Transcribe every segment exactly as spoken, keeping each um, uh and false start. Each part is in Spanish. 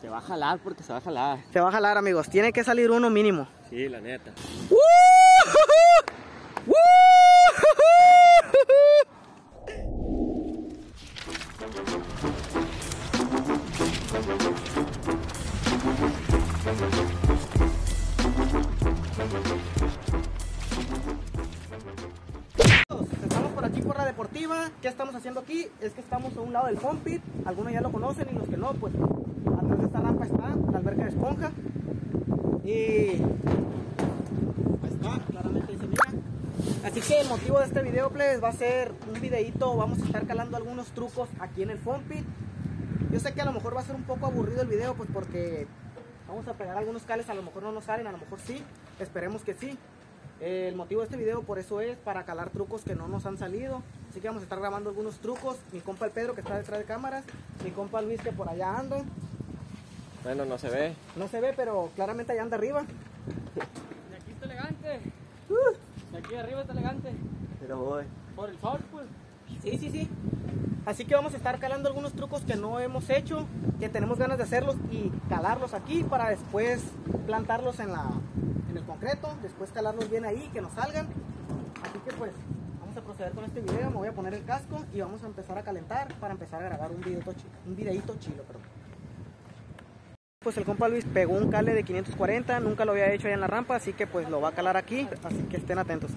Se va a jalar porque se va a jalar. Se va a jalar, amigos. Tiene que salir uno mínimo. Sí, la neta. ¡Uh! ¡Uh! Estamos por aquí por la deportiva. ¿Qué estamos haciendo aquí? Es que estamos a un lado del foam pit. Algunos ya lo conocen y los que no, pues atrás de esta rampa está la alberca de esponja. Y ahí está, claramente ahí se mira. Así que el motivo de este video, pues, va a ser un videito. Vamos a estar calando algunos trucos aquí en el foam pit. Yo sé que a lo mejor va a ser un poco aburrido el video, pues porque vamos a pegar algunos cales, a lo mejor no nos salen, a lo mejor sí, esperemos que sí. Eh, el motivo de este video por eso es para calar trucos que no nos han salido. Así que vamos a estar grabando algunos trucos. Mi compa el Pedro que está detrás de cámaras, mi compa Luis que por allá anda. Bueno, no se ve. No se ve, pero claramente allá anda arriba. De aquí está elegante. Uh, De aquí arriba está elegante. Pero voy. Por el sol, pues. sí, sí, sí. Así que vamos a estar calando algunos trucos que no hemos hecho, que tenemos ganas de hacerlos y calarlos aquí para después plantarlos en la en el concreto, después calarlos bien ahí, que nos salgan. Así que pues vamos a proceder con este video. Me voy a poner el casco y vamos a empezar a calentar para empezar a grabar un videito chilo, un videito chilo, perdón. Pues el compa Luis pegó un cale de quinientos cuarenta, nunca lo había hecho allá en la rampa, así que pues lo va a calar aquí, así que estén atentos.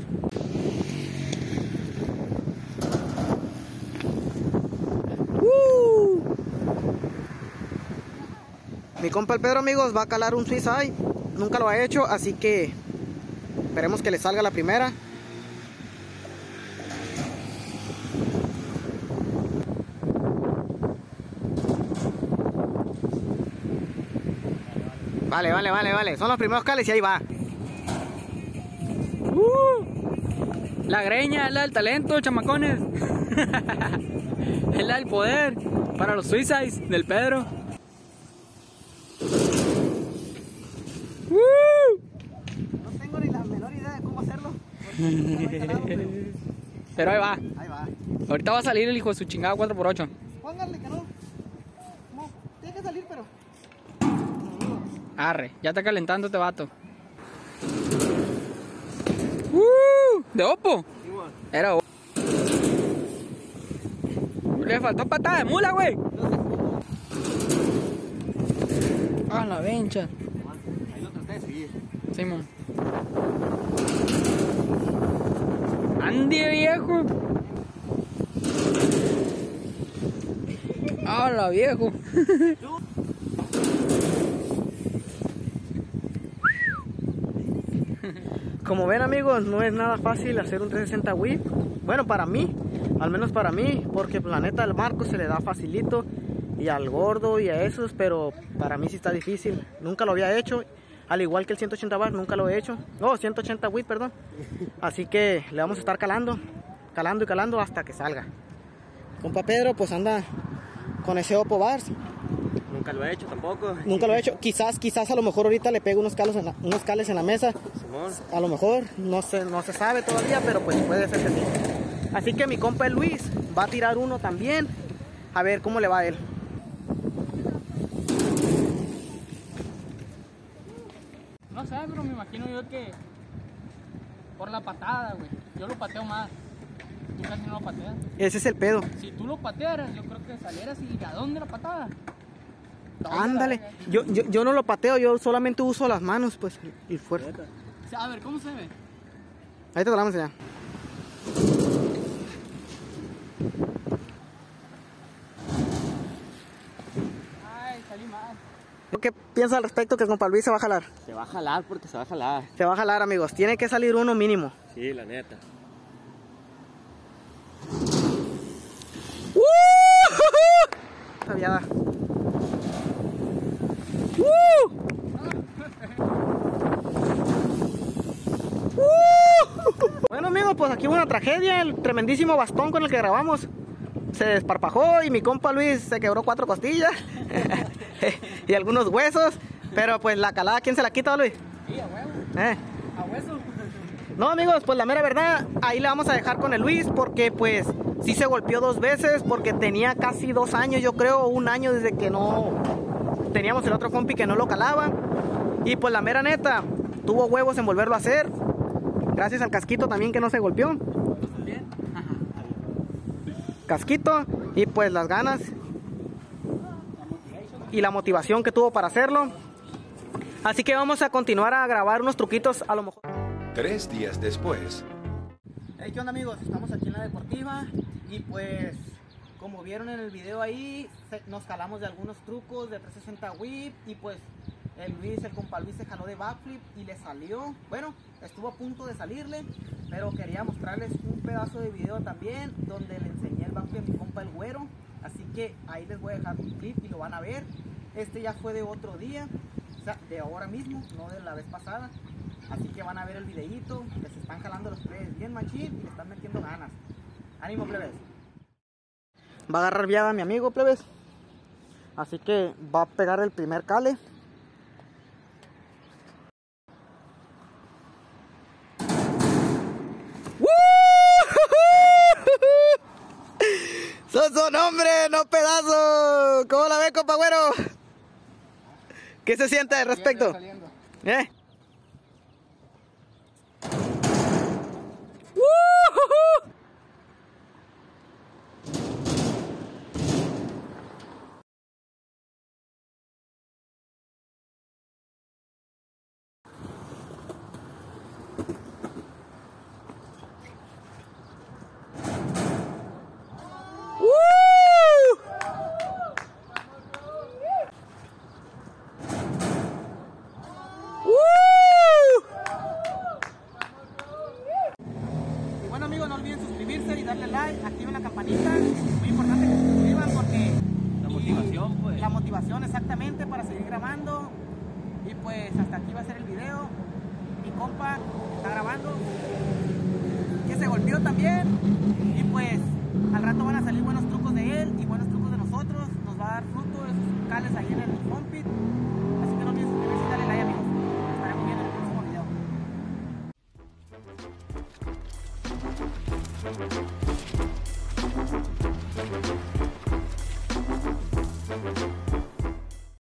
¡Uh! Mi compa el Pedro, amigos, va a calar un Swiss Eye. Nunca lo ha hecho, así que esperemos que le salga la primera. Vale, vale, vale, vale. Son los primeros cales y ahí va. Uh, la greña es la del talento, chamacones. Es la del poder para los Suicides del Pedro. Uh. No tengo ni la menor idea de cómo hacerlo. Pero ahí va. Ahí va. Ahorita va a salir el hijo de su chingada cuatro por ocho. Póngale que no. No, tiene que salir, pero. Arre, ya está calentando este vato. Uh, ¿de Oppo? Era Oppo. Le faltó patada de mula, güey. Ah, la vencha. Ahí lo traté de seguir. Simón. Ande, viejo. Hola, viejo. Como ven, amigos, no es nada fácil hacer un trescientos sesenta whip. Bueno, para mí, al menos para mí, porque pues, la neta al Marco se le da facilito y al gordo y a esos, pero para mí sí está difícil. Nunca lo había hecho, al igual que el ciento ochenta bar, nunca lo he hecho. Oh, ciento ochenta whip, perdón. Así que le vamos a estar calando, calando y calando hasta que salga. Compa Pedro, pues anda con ese Oppo Bars. Nunca lo he hecho tampoco. Nunca lo he hecho. Quizás, quizás a lo mejor ahorita le pego unos calos en la, unos cales en la mesa. Simón. A lo mejor, no se, no se sabe todavía, pero pues puede ser que sí. Así que mi compa el Luis va a tirar uno también. A ver cómo le va a él. No sé, pero me imagino yo que por la patada, güey. Yo lo pateo más. Tú casi no lo pateas. Ese es el pedo. Si tú lo patearas, yo creo que salieras y ¿a dónde la patada? Ándale. Yo, yo, yo no lo pateo, yo solamente uso las manos, pues, y fuerza. A ver, ¿cómo se ve? Ahí te lo vamos a enseñar. Ay, salí mal. ¿Qué piensas al respecto que compa Luis se va a jalar? Se va a jalar porque se va a jalar. Se va a jalar, amigos. Tiene que salir uno mínimo. Sí, la neta. ¡Uh! Sabiada. ¡Uh! ¡Uh! Bueno, amigos, pues aquí hubo una tragedia. El tremendísimo bastón con el que grabamos se desparpajó y mi compa Luis se quebró cuatro costillas y algunos huesos. Pero pues la calada, ¿quién se la quita, Luis? Sí, a huevo. ¿Eh? A hueso. No, amigos, pues la mera verdad, ahí le vamos a dejar con el Luis porque pues sí se golpeó dos veces porque tenía casi dos años, yo creo, un año desde que no teníamos el otro compi que no lo calaba. Y pues la mera neta, tuvo huevos en volverlo a hacer. Gracias al casquito también que no se golpeó. Casquito y pues las ganas y la motivación que tuvo para hacerlo. Así que vamos a continuar a grabar unos truquitos a lo mejor. Tres días después. Hey, ¿qué onda amigos? Estamos aquí en la deportiva y pues como vieron en el video ahí nos jalamos de algunos trucos de trescientos sesenta whip y pues el Luis, el compa Luis se jaló de backflip y le salió. Bueno, estuvo a punto de salirle, pero quería mostrarles un pedazo de video también donde le enseñé el backflip a mi compa el Güero. Así que ahí les voy a dejar un clip y lo van a ver. Este ya fue de otro día, o sea, de ahora mismo, no de la vez pasada. Así que van a ver el videíto, que se están jalando los plebes bien machín y le están metiendo ganas. Ánimo plebes. Va a agarrar viada mi amigo plebes. Así que va a pegar el primer cale. ¡Sos un hombre, no pedazo! ¿Cómo la ve, compa Güero? ¿Qué se siente al respecto? ¿Eh? Bueno amigos, no olviden suscribirse y darle like, activen la campanita. Muy importante que se suscriban porque La motivación, pues. La motivación exactamente para seguir grabando. Y pues hasta aquí va a ser el video. Mi compa está grabando, que se golpeó también. Y pues al rato van a salir buenos trucos de él y buenos trucos de nosotros. Nos va a dar fruto esos cales ahí en el foam pit. Así que no olviden suscribirse y darle like amigos. Nos estaremos viendo en el próximo video. Thank you.